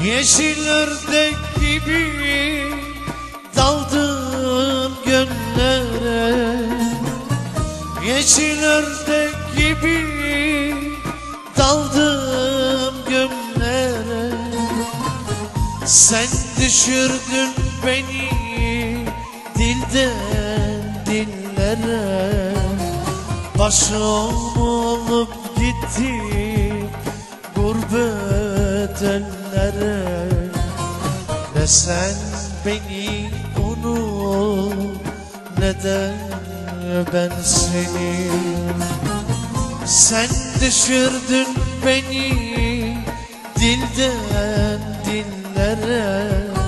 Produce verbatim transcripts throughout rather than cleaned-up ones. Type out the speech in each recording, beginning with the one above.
Yeşil ördek gibi daldın göllere, yeşil ördek gibi daldım göllere. Sen düşürdün beni dilden dillere, başım olup gittim gurbet ellere. Ne sen beni unut, ne de ben seni. Sen düşürdün beni dilden dillere,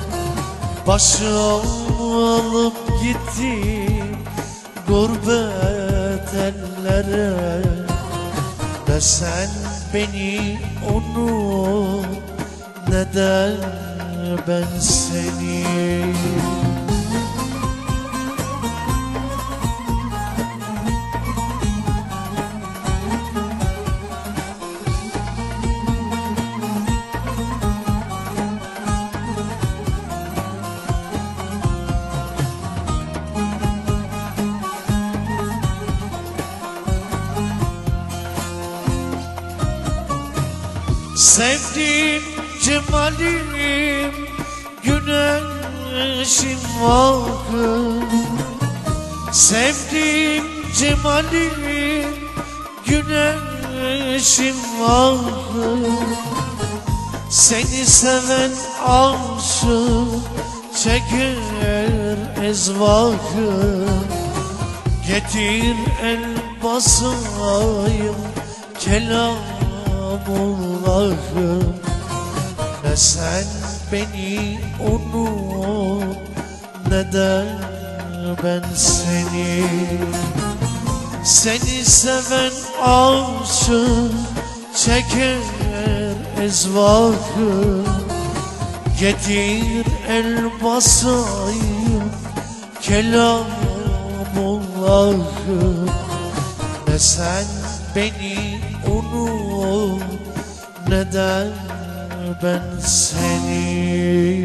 başım alıp gittim gurbet ellere. Ne sen beni unut, ne de ben seni. Sevdiğim cemalim, güneşim vakı. Sevdiğim cemalim, güneşim vakı. Seni seven aşık çeker ezvakı. Getir el basayım kelam Allah'ım. Ne sen beni unut, ne de ben seni. Seni seven aşık çeker ezvakı. Getir el basayım kelam Allah'ım. Ne sen beni unut, ne de ben seni.